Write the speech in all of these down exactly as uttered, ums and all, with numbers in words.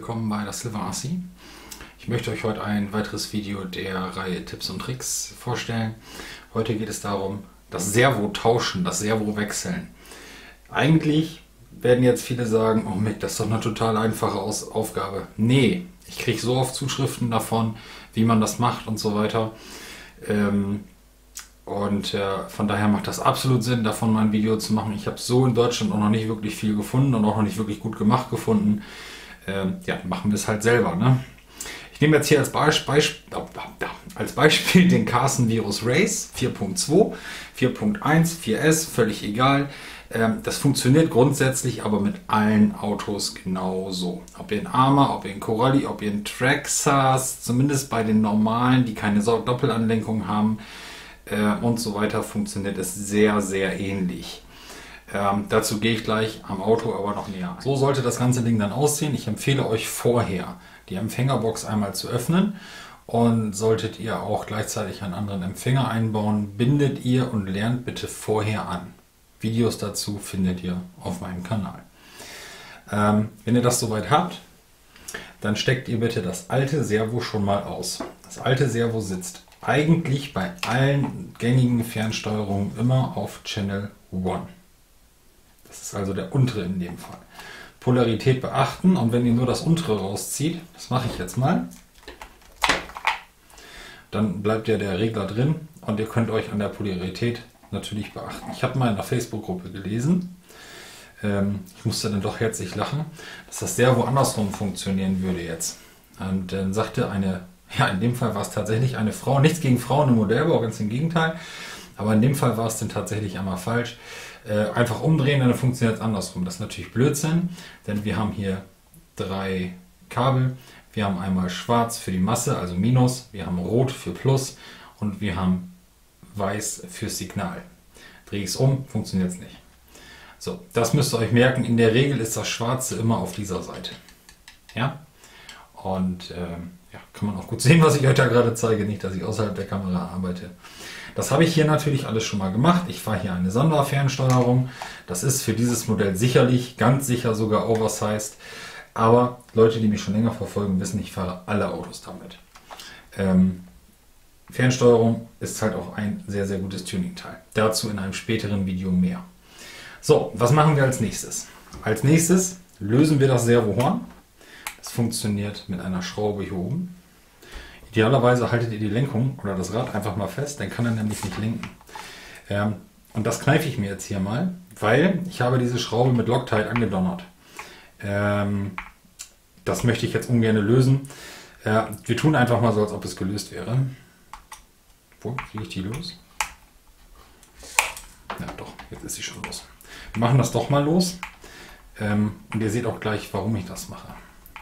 willkommen bei das Silver R C. Ich möchte euch heute ein weiteres Video der Reihe Tipps und Tricks vorstellen. Heute geht es darum, das Servo tauschen, das Servo wechseln. Eigentlich werden jetzt viele sagen, oh Mick, das ist doch eine total einfache Aus Aufgabe. Nee, ich kriege so oft Zuschriften davon, wie man das macht und so weiter. Ähm, Und äh, von daher macht das absolut Sinn, davon mal ein Video zu machen. Ich habe so in Deutschland auch noch nicht wirklich viel gefunden und auch noch nicht wirklich gut gemacht gefunden. Ähm, ja, machen wir es halt selber. Ne? Ich nehme jetzt hier als, Beisp Beisp als Beispiel den Carson Virus Race vier Punkt zwei, vier Punkt eins, vier S, völlig egal. Ähm, das funktioniert grundsätzlich aber mit allen Autos genauso. Ob ihr einen Arma, ob ihr einen Corrali, ob ihr einen Traxxas, zumindest bei den normalen, die keine Doppelanlenkung haben, und so weiter, funktioniert es sehr, sehr ähnlich. Ähm, dazu gehe ich gleich am Auto aber noch näher ein. So sollte das ganze Ding dann aussehen. Ich empfehle euch vorher, die Empfängerbox einmal zu öffnen, und solltet ihr auch gleichzeitig einen anderen Empfänger einbauen, bindet ihr und lernt bitte vorher an. Videos dazu findet ihr auf meinem Kanal. Ähm, wenn ihr das soweit habt, dann steckt ihr bitte das alte Servo schon mal aus. Das alte Servo sitzt eigentlich bei allen gängigen Fernsteuerungen immer auf Channel eins. Das ist also der untere in dem Fall. Polarität beachten, und wenn ihr nur das untere rauszieht, das mache ich jetzt mal, dann bleibt ja der Regler drin und ihr könnt euch an der Polarität natürlich beachten. Ich habe mal in der Facebook-Gruppe gelesen, ähm, ich musste dann doch herzlich lachen, dass das Servo andersrum funktionieren würde jetzt. Und dann sagte eine Ja, in dem Fall war es tatsächlich eine Frau. Nichts gegen Frauen im Modellbau, ganz im Gegenteil. Aber in dem Fall war es dann tatsächlich einmal falsch. Äh, einfach umdrehen, dann funktioniert es andersrum. Das ist natürlich Blödsinn, denn wir haben hier drei Kabel. Wir haben einmal schwarz für die Masse, also Minus. Wir haben rot für Plus. Und wir haben weiß fürs Signal. Drehe ich es um, funktioniert es nicht. So, das müsst ihr euch merken. In der Regel ist das Schwarze immer auf dieser Seite. Ja? Und ähm, ja, kann man auch gut sehen, was ich euch da gerade zeige. Nicht, dass ich außerhalb der Kamera arbeite. Das habe ich hier natürlich alles schon mal gemacht. Ich fahre hier eine Sonderfernsteuerung. Das ist für dieses Modell sicherlich, ganz sicher sogar oversized. Aber Leute, die mich schon länger verfolgen, wissen, ich fahre alle Autos damit. Ähm, Fernsteuerung ist halt auch ein sehr, sehr gutes Tuning-Teil. Dazu in einem späteren Video mehr. So, was machen wir als nächstes? Als nächstes lösen wir das Servohorn. Das funktioniert mit einer Schraube hier oben. Idealerweise haltet ihr die Lenkung oder das Rad einfach mal fest, dann kann er nämlich nicht lenken. Ähm, und das kneife ich mir jetzt hier mal, weil ich habe diese Schraube mit Loctite angedonnert. Ähm, das möchte ich jetzt ungern lösen. Äh, wir tun einfach mal so, als ob es gelöst wäre. Wo kriege ich die los? Ja doch, jetzt ist sie schon los. Wir machen das doch mal los. Ähm, und ihr seht auch gleich, warum ich das mache.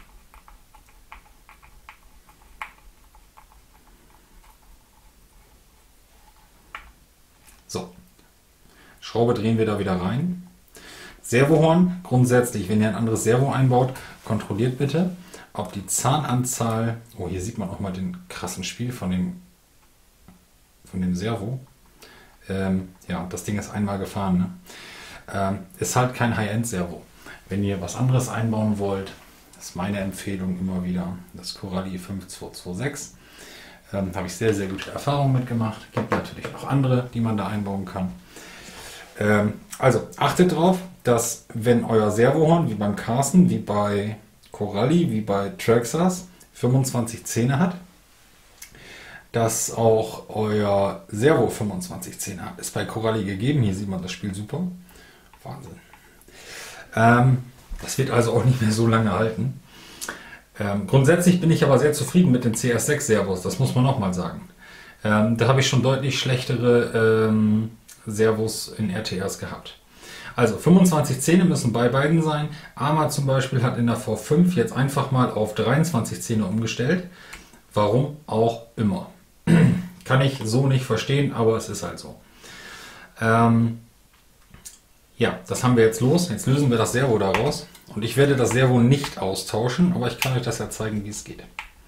So, Schraube drehen wir da wieder rein. Servohorn, grundsätzlich, wenn ihr ein anderes Servo einbaut, kontrolliert bitte, ob die Zahnanzahl, oh, hier sieht man auch mal den krassen Spiel von dem, von dem Servo. Ähm, ja, das Ding ist einmal gefahren. Ne? Ähm, ist halt kein High-End-Servo. Wenn ihr was anderes einbauen wollt, ist meine Empfehlung immer wieder das Corrali fünf zwei zwei sechs. Ähm, habe ich sehr, sehr gute Erfahrungen mitgemacht. Gibt natürlich noch andere, die man da einbauen kann. Ähm, also achtet darauf, dass wenn euer Servohorn, wie beim Carson, wie bei Corrali, wie bei Traxxas, fünfundzwanzig Zähne hat, dass auch euer Servo fünfundzwanzig Zähne hat. Ist bei Corrali gegeben. Hier sieht man das Spiel super. Wahnsinn. Ähm, das wird also auch nicht mehr so lange halten. Ähm, grundsätzlich bin ich aber sehr zufrieden mit den C S sechs Servos, das muss man auch mal sagen. Ähm, da habe ich schon deutlich schlechtere ähm, Servos in R T Rs gehabt. Also fünfundzwanzig Zähne müssen bei beiden sein. Arma zum Beispiel hat in der V fünf jetzt einfach mal auf dreiundzwanzig Zähne umgestellt. Warum auch immer. Kann ich so nicht verstehen, aber es ist halt so. Ähm, ja, das haben wir jetzt los. Jetzt lösen wir das Servo daraus. Und ich werde das Servo nicht austauschen, aber ich kann euch das ja zeigen, wie es geht.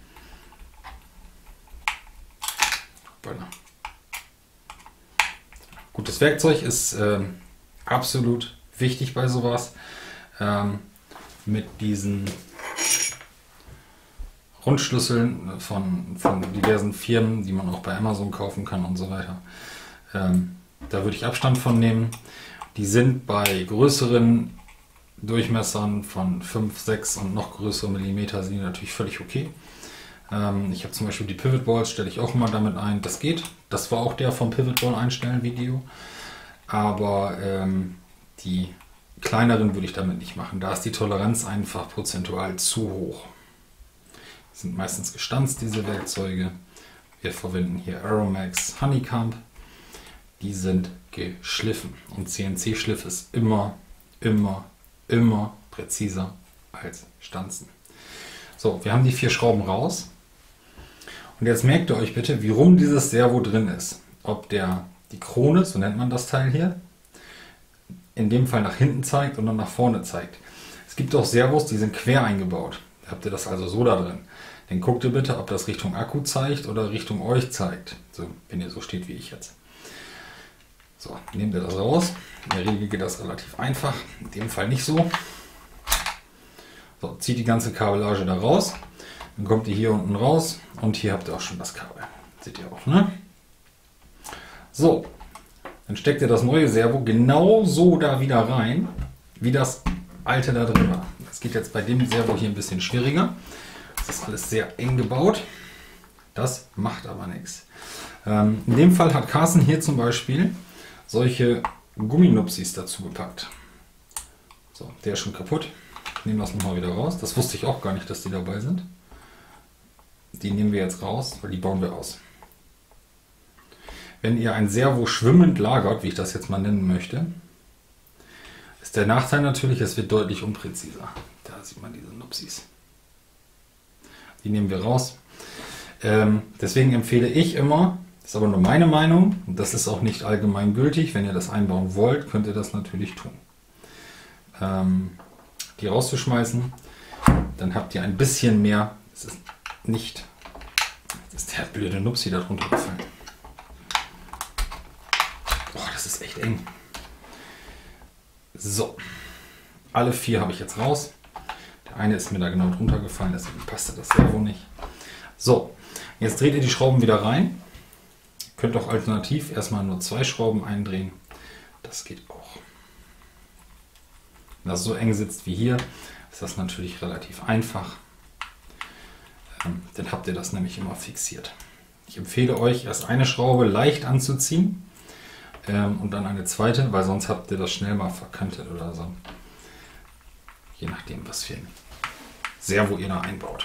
Gutes Werkzeug ist äh, absolut wichtig bei sowas. Ähm, mit diesen Rundschlüsseln von, von diversen Firmen, die man auch bei Amazon kaufen kann und so weiter. Ähm, da würde ich Abstand von nehmen. Die sind bei größeren Durchmessern von fünf, sechs und noch größere Millimeter sind die natürlich völlig okay. Ähm, ich habe zum Beispiel die Pivot Balls, stelle ich auch immer damit ein. Das geht. Das war auch der vom Pivot Ball einstellen Video. Aber ähm, die kleineren würde ich damit nicht machen. Da ist die Toleranz einfach prozentual zu hoch. Die sind meistens gestanzt, diese Werkzeuge. Wir verwenden hier Aeromax Honeycomb. Die sind geschliffen. Und C N C-Schliff ist immer, immer, immer präziser als Stanzen. So, wir haben die vier Schrauben raus. Und jetzt merkt ihr euch bitte, wie rum dieses Servo drin ist. Ob der die Krone, so nennt man das Teil hier, in dem Fall nach hinten zeigt und dann nach vorne zeigt. Es gibt auch Servos, die sind quer eingebaut. Da habt ihr das also so da drin. Dann guckt ihr bitte, ob das Richtung Akku zeigt oder Richtung euch zeigt. So, wenn ihr so steht wie ich jetzt. So, nehmt ihr das raus. In der Regel geht das relativ einfach. In dem Fall nicht so. So, zieht die ganze Kabellage da raus. Dann kommt ihr hier unten raus und hier habt ihr auch schon das Kabel. Seht ihr auch, ne? So, dann steckt ihr das neue Servo genauso da wieder rein, wie das alte da drin war. Das geht jetzt bei dem Servo hier ein bisschen schwieriger. Das ist alles sehr eng gebaut. Das macht aber nichts. Ähm, in dem Fall hat Carsten hier zum Beispiel solche Gumminupsis dazu gepackt. So, der ist schon kaputt. Ich nehme das nochmal wieder raus. Das wusste ich auch gar nicht, dass die dabei sind. Die nehmen wir jetzt raus, weil die bauen wir aus. Wenn ihr ein Servo schwimmend lagert, wie ich das jetzt mal nennen möchte, ist der Nachteil natürlich, es wird deutlich unpräziser. Da sieht man diese Nupsis. Die nehmen wir raus. Ähm, deswegen empfehle ich immer, das ist aber nur meine Meinung, und das ist auch nicht allgemein gültig, wenn ihr das einbauen wollt, könnt ihr das natürlich tun. Ähm, die rauszuschmeißen, dann habt ihr ein bisschen mehr, es ist nicht, das ist der blöde Nupsi da drunter gefallen. Boah, das ist echt eng. So, alle vier habe ich jetzt raus. Der eine ist mir da genau drunter gefallen, deswegen passte das Servo nicht. So, jetzt dreht ihr die Schrauben wieder rein. Ihr könnt auch alternativ erstmal nur zwei Schrauben eindrehen. Das geht auch. Wenn das so eng sitzt wie hier, ist das natürlich relativ einfach. Ähm, dann habt ihr das nämlich immer fixiert. Ich empfehle euch, erst eine Schraube leicht anzuziehen. Und dann eine zweite, weil sonst habt ihr das schnell mal verkantet oder so. Je nachdem, was für ein Servo ihr da einbaut.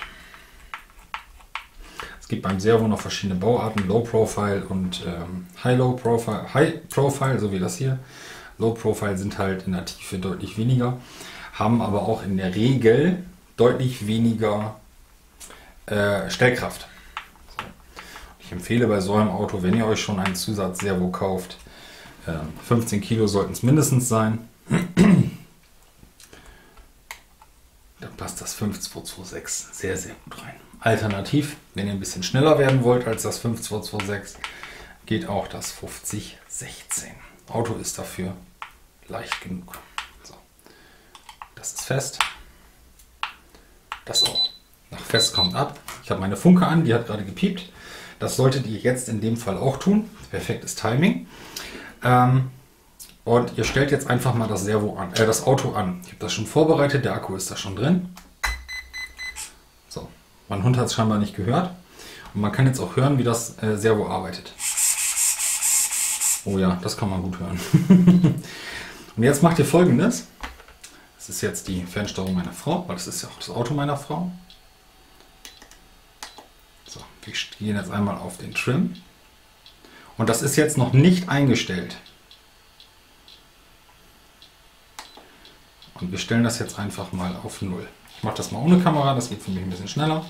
Es gibt beim Servo noch verschiedene Bauarten, Low Profile und ähm, High Low Profile, High Profile, so wie das hier. Low Profile sind halt in der Tiefe deutlich weniger, haben aber auch in der Regel deutlich weniger äh, Stellkraft. So. Ich empfehle bei so einem Auto, wenn ihr euch schon einen Zusatz-Servo kauft, fünfzehn Kilo sollten es mindestens sein. Dann passt das fünf zwei zwei sechs sehr, sehr gut rein. Alternativ, wenn ihr ein bisschen schneller werden wollt als das fünf zwei zwei sechs, geht auch das fünfzig sechzehn. Auto ist dafür leicht genug. So. Das ist fest. Das auch. Nach fest kommt ab. Ich habe meine Funke an, die hat gerade gepiept. Das solltet ihr jetzt in dem Fall auch tun. Perfektes Timing. Ähm, und ihr stellt jetzt einfach mal das Servo an, äh, das Auto an. Ich habe das schon vorbereitet, der Akku ist da schon drin. So, mein Hund hat es scheinbar nicht gehört. Und man kann jetzt auch hören, wie das äh, Servo arbeitet. Oh ja, das kann man gut hören. Und jetzt macht ihr Folgendes. Das ist jetzt die Fernsteuerung meiner Frau, weil das ist ja auch das Auto meiner Frau. So, wir gehen jetzt einmal auf den Trim. Und das ist jetzt noch nicht eingestellt. Und wir stellen das jetzt einfach mal auf null. Ich mache das mal ohne Kamera, das geht für mich ein bisschen schneller.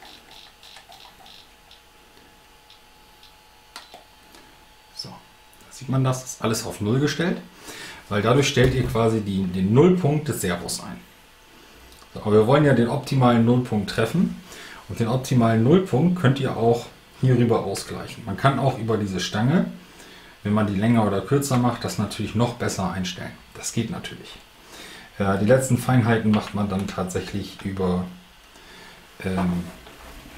So, da sieht man das, ist alles auf null gestellt, weil dadurch stellt ihr quasi die, den Nullpunkt des Servos ein. So, aber wir wollen ja den optimalen Nullpunkt treffen. Und den optimalen Nullpunkt könnt ihr auch hierüber ausgleichen. Man kann auch über diese Stange, wenn man die länger oder kürzer macht, das natürlich noch besser einstellen. Das geht natürlich. Äh, die letzten Feinheiten macht man dann tatsächlich über, ähm,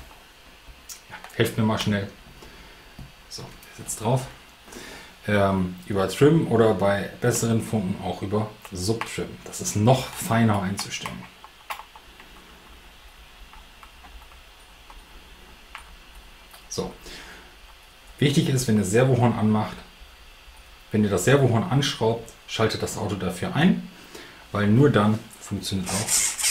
Helft mir mal schnell. So, ich sitze drauf. Ähm, über Trim oder bei besseren Funken auch über Subtrim. Das ist noch feiner einzustellen. So. Wichtig ist, wenn ihr Servohorn anmacht, wenn ihr das Servohorn anschraubt, schaltet das Auto dafür ein, weil nur dann funktioniert auch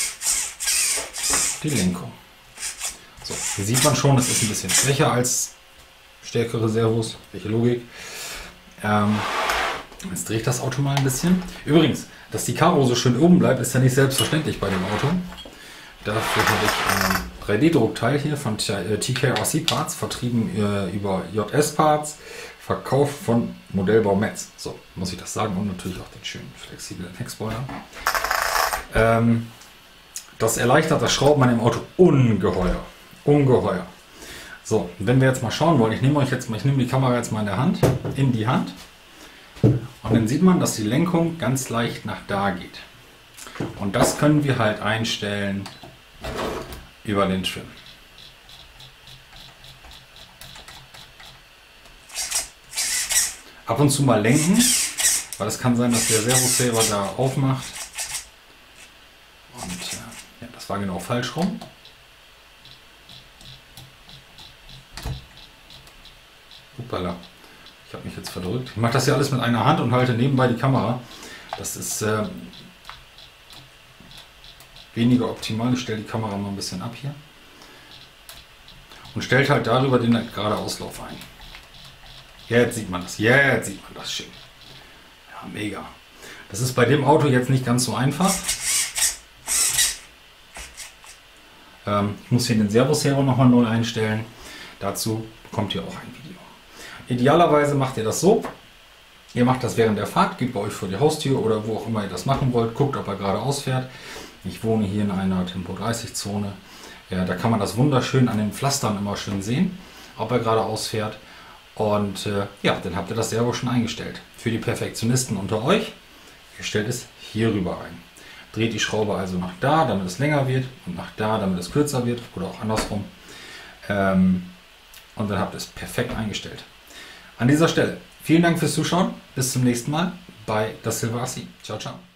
die Lenkung. So, hier sieht man schon, es ist ein bisschen schwächer als stärkere Servos. Welche Logik? Ähm, jetzt drehe ich das Auto mal ein bisschen. Übrigens, dass die Karo so schön oben bleibt, ist ja nicht selbstverständlich bei dem Auto. Dafür habe ich ein drei D Druckteil hier von T K R C Parts, vertrieben äh, über J S Parts, verkauft von Modellbau Metz. So, muss ich das sagen, und natürlich auch den schönen flexiblen Heckspoiler. Ähm, das erleichtert das Schrauben an dem Auto ungeheuer. Ungeheuer. So, wenn wir jetzt mal schauen wollen, ich nehme euch jetzt mal, ich nehme die Kamera jetzt mal in der Hand, in die Hand. Und dann sieht man, dass die Lenkung ganz leicht nach da geht. Und das können wir halt einstellen über den Trim. Ab und zu mal lenken, weil es kann sein, dass der Servosaver da aufmacht. Und äh, ja, das war genau falsch rum. Uppala. Ich habe mich jetzt verdrückt. Ich mache das ja alles mit einer Hand und halte nebenbei die Kamera. Das ist äh, weniger optimal. Ich stelle die Kamera mal ein bisschen ab hier. Und stellt halt darüber den gerade Auslauf ein. Jetzt sieht man das. Jetzt sieht man das schön. Ja, mega. Das ist bei dem Auto jetzt nicht ganz so einfach. Ähm, ich muss hier den Servoservo nochmal neu einstellen. Dazu bekommt ihr auch ein Video. Idealerweise macht ihr das so. Ihr macht das während der Fahrt, geht bei euch vor die Haustür oder wo auch immer ihr das machen wollt. Guckt, ob er geradeaus fährt. Ich wohne hier in einer Tempo dreißig Zone. Ja, da kann man das wunderschön an den Pflastern immer schön sehen, ob er geradeaus fährt. Und äh, ja, dann habt ihr das Servo schon eingestellt. Für die Perfektionisten unter euch, ihr stellt es hier rüber ein. Dreht die Schraube also nach da, damit es länger wird, und nach da, damit es kürzer wird, oder auch andersrum. Ähm, und dann habt ihr es perfekt eingestellt. An dieser Stelle vielen Dank fürs Zuschauen. Bis zum nächsten Mal bei Das Silver Assi. Ciao, ciao.